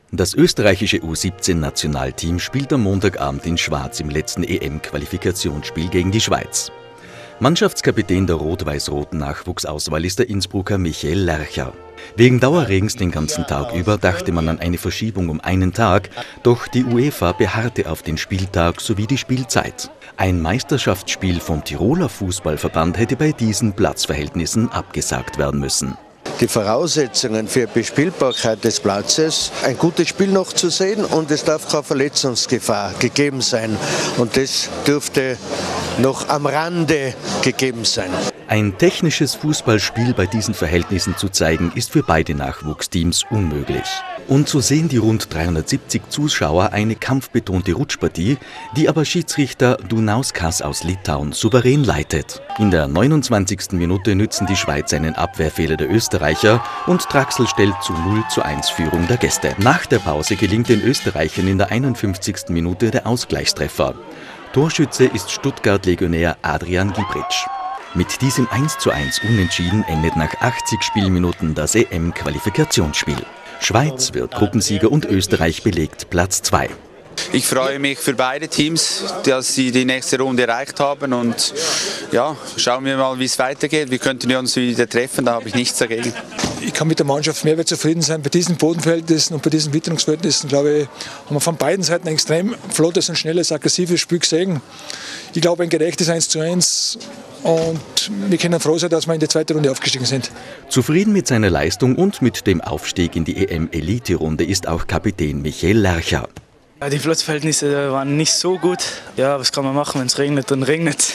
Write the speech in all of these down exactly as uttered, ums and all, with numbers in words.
Das österreichische U siebzehn Nationalteam spielt am Montagabend in Schwaz im letzten E M-Qualifikationsspiel gegen die Schweiz. Mannschaftskapitän der rot-weiß-roten Nachwuchsauswahl ist der Innsbrucker Michael Lercher. Wegen Dauerregens den ganzen Tag über dachte man an eine Verschiebung um einen Tag, doch die UEFA beharrte auf den Spieltag sowie die Spielzeit. Ein Meisterschaftsspiel vom Tiroler Fußballverband hätte bei diesen Platzverhältnissen abgesagt werden müssen. Die Voraussetzungen für Bespielbarkeit des Platzes, ein gutes Spiel noch zu sehen, und es darf keine Verletzungsgefahr gegeben sein. Und das dürfte noch am Rande gegeben sein. Ein technisches Fußballspiel bei diesen Verhältnissen zu zeigen, ist für beide Nachwuchsteams unmöglich. Und so sehen die rund dreihundertsiebzig Zuschauer eine kampfbetonte Rutschpartie, die aber Schiedsrichter Dunauskas aus Litauen souverän leitet. In der neunundzwanzigsten Minute nützen die Schweizer einen Abwehrfehler der Österreicher und Traxel stellt zu null zu eins Führung der Gäste. Nach der Pause gelingt den Österreichern in der einundfünfzigsten Minute der Ausgleichstreffer. Torschütze ist Stuttgart-Legionär Adrian Gibric. Mit diesem eins zu eins Unentschieden endet nach achtzig Spielminuten das E M-Qualifikationsspiel. Schweiz wird Gruppensieger und Österreich belegt Platz zwei. Ich freue mich für beide Teams, dass sie die nächste Runde erreicht haben, und ja, schauen wir mal, wie es weitergeht. Wir könnten uns wieder treffen, da habe ich nichts dagegen. Ich kann mit der Mannschaft mehr zufrieden sein. Bei diesen Bodenverhältnissen und bei diesen Witterungsverhältnissen, glaube ich, haben wir von beiden Seiten ein extrem flottes und schnelles, aggressives Spiel gesehen. Ich glaube, ein gerechtes eins zu eins. Und wir können froh sein, dass wir in die zweite Runde aufgestiegen sind. Zufrieden mit seiner Leistung und mit dem Aufstieg in die E M-Elite-Runde ist auch Kapitän Michael Lercher. Ja, die Platzverhältnisse waren nicht so gut. Ja, was kann man machen, wenn es regnet, dann regnet.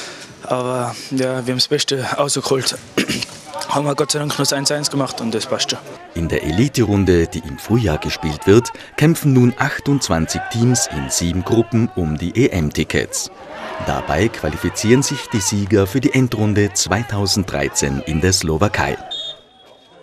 Aber ja, wir haben das Beste rausgeholt. Haben wir Gott sei Dank nur das eins zu eins gemacht, und das passt schon. In der Elite-Runde, die im Frühjahr gespielt wird, kämpfen nun achtundzwanzig Teams in sieben Gruppen um die E M-Tickets. Dabei qualifizieren sich die Sieger für die Endrunde zweitausenddreizehn in der Slowakei.